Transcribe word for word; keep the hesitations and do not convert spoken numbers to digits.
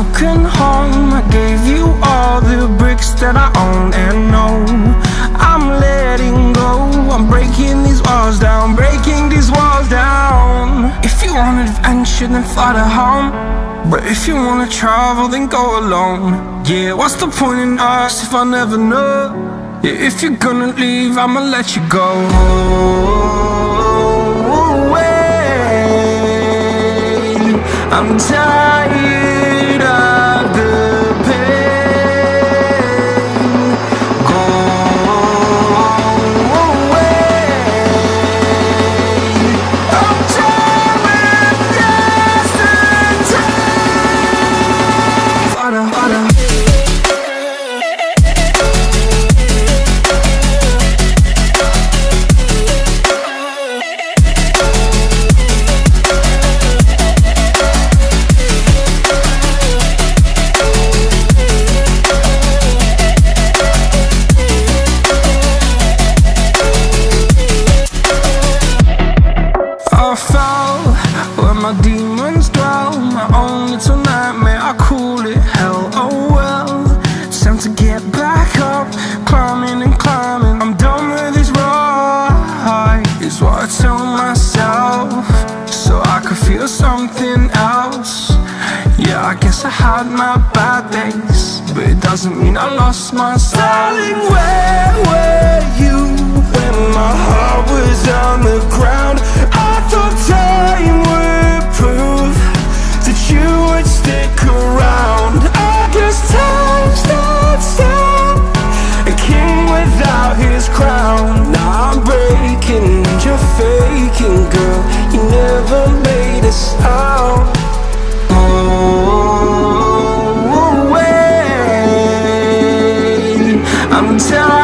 broken home. I gave you all the bricks that I own and know. I'm letting go, I'm breaking these walls down, breaking these walls down. If you want adventure, then fly to home. But if you wanna travel, then go alone. Yeah, what's the point in us if I never know? Yeah, if you're gonna leave, I'ma let you go. Wait, I'm tired of the pain. Go away. I'm tired of yesterday. Harder, harder. I fell where my demons dwell, my own little nightmare, I call it hell. Oh well, it's time to get back up, climbing and climbing. I'm done with this ride, is what I tell myself, so I could feel something else. Yeah, I guess I had my bad days, but it doesn't mean I lost my style. Darling, where were you when my heart was on the ground? I thought time would prove that you would stick around. I guess time stood still, a king without his crown. Now I'm breaking and you're faking, girl. You never made a sound. Oh, wait, I'm tired.